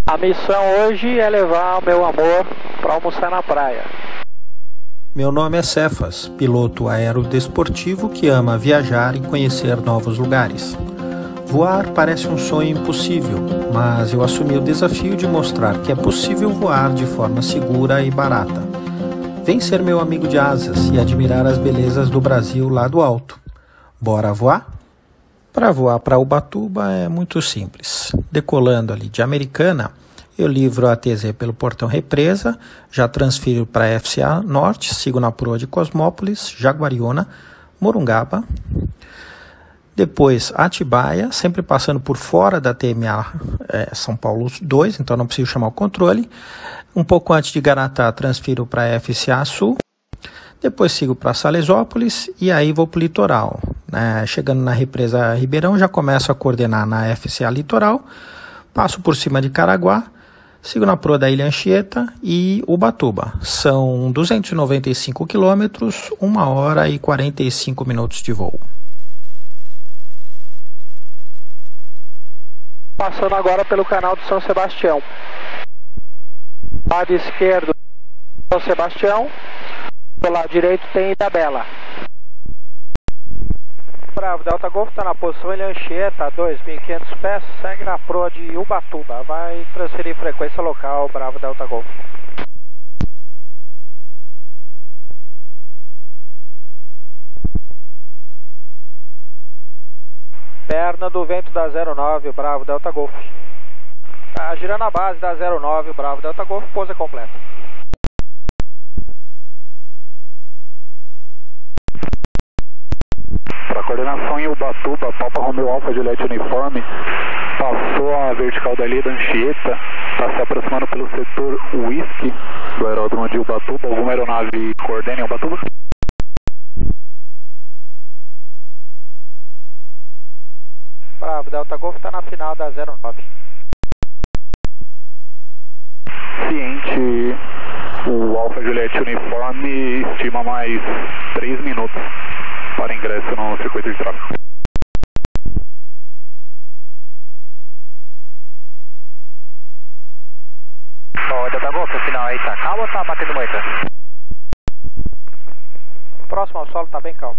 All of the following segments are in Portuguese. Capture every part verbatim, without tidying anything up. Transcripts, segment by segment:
A missão hoje é levar o meu amor para almoçar na praia. Meu nome é Cefas, piloto aerodesportivo que ama viajar e conhecer novos lugares. Voar parece um sonho impossível, mas eu assumi o desafio de mostrar que é possível voar de forma segura e barata. Vem ser meu amigo de asas e admirar as belezas do Brasil lá do alto. Bora voar? Para voar para Ubatuba é muito simples. Decolando ali de Americana, eu livro a T Z pelo portão Represa, já transfiro para a F C A Norte, sigo na proa de Cosmópolis, Jaguariúna, Morungaba. Depois Atibaia, sempre passando por fora da T M A é, São Paulo dois, então não preciso chamar o controle. Um pouco antes de Garatá, transfiro para a F C A Sul. Depois sigo para Salesópolis e aí vou para o litoral. Né? Chegando na represa Ribeirão, já começo a coordenar na F C A Litoral. Passo por cima de Caraguá, sigo na proa da Ilha Anchieta e Ubatuba. São duzentos e noventa e cinco quilômetros, uma hora e quarenta e cinco minutos de voo. Passando agora pelo canal de São Sebastião. Lado esquerdo, São Sebastião. Do lado direito tem Ilhabela. Bravo, Delta Golf está na posição Ilha Anchieta, dois mil e quinhentos pés, segue na proa de Ubatuba. Vai transferir frequência local, Bravo, Delta Golf. Perna do vento da zero nove, Bravo, Delta Golf. Tá girando a base da zero nove, Bravo, Delta Golf, pousa completa. Para coordenação em Ubatuba, Papa Romeo Alfa Juliette Uniforme, passou a vertical da Ilha da Anchieta, está se aproximando pelo setor Whisky do aeródromo de Ubatuba. Alguma aeronave coordena em Ubatuba? Bravo, Delta Golf está na final da zero nove. Ciente, o Alfa Juliette Uniforme estima mais três minutos para ingresso no circuito de tráfego. Ó, Delta Golf, no final aí tá calmo ou tá batendo muito? Próximo ao solo tá bem calmo.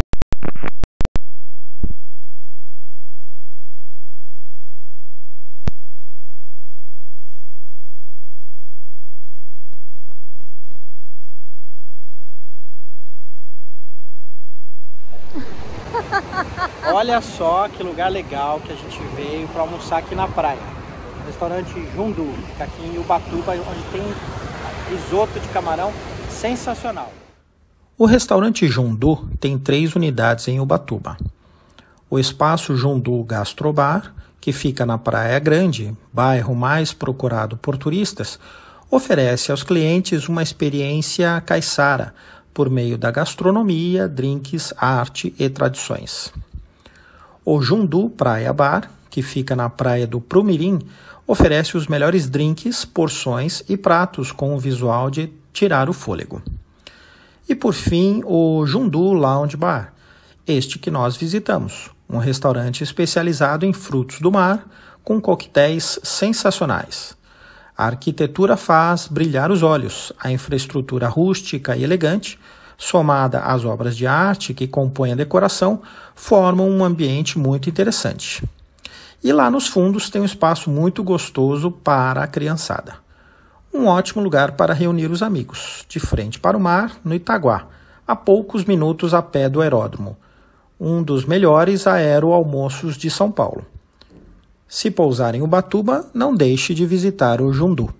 Olha só que lugar legal que a gente veio para almoçar aqui na praia. Restaurante Jundu, fica aqui em Ubatuba, onde tem risoto de camarão sensacional. O restaurante Jundu tem três unidades em Ubatuba. O espaço Jundu Gastrobar, que fica na Praia Grande, bairro mais procurado por turistas, oferece aos clientes uma experiência caiçara, por meio da gastronomia, drinks, arte e tradições. O Jundu Praia Bar, que fica na praia do Prumirim, oferece os melhores drinks, porções e pratos com o visual de tirar o fôlego. E por fim, o Jundu Lounge Bar, este que nós visitamos, um restaurante especializado em frutos do mar, com coquetéis sensacionais. A arquitetura faz brilhar os olhos, a infraestrutura rústica e elegante, somada às obras de arte que compõem a decoração, formam um ambiente muito interessante. E lá nos fundos tem um espaço muito gostoso para a criançada. Um ótimo lugar para reunir os amigos, de frente para o mar, no Itaguá, a poucos minutos a pé do aeródromo. Um dos melhores aeroalmoços de São Paulo. Se pousar em Ubatuba, não deixe de visitar o Jundu.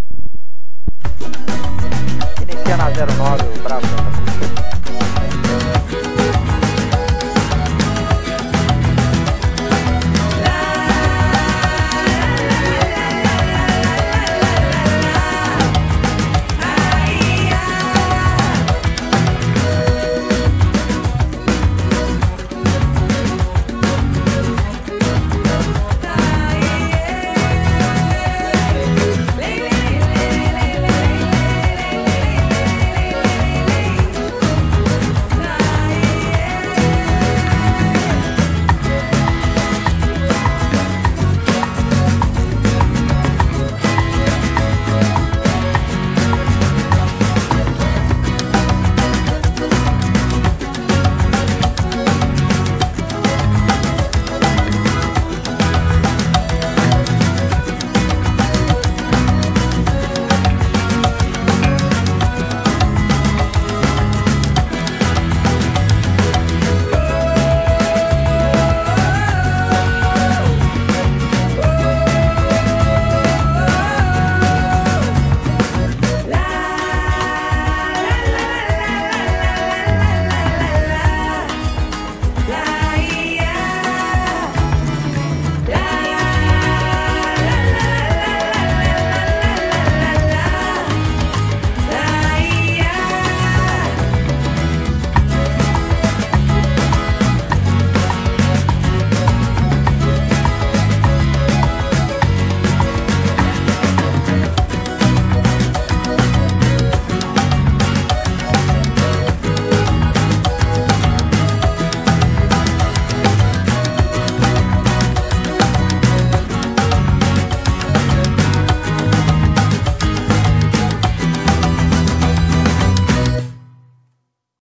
Inicia na zero nove, o Bravo.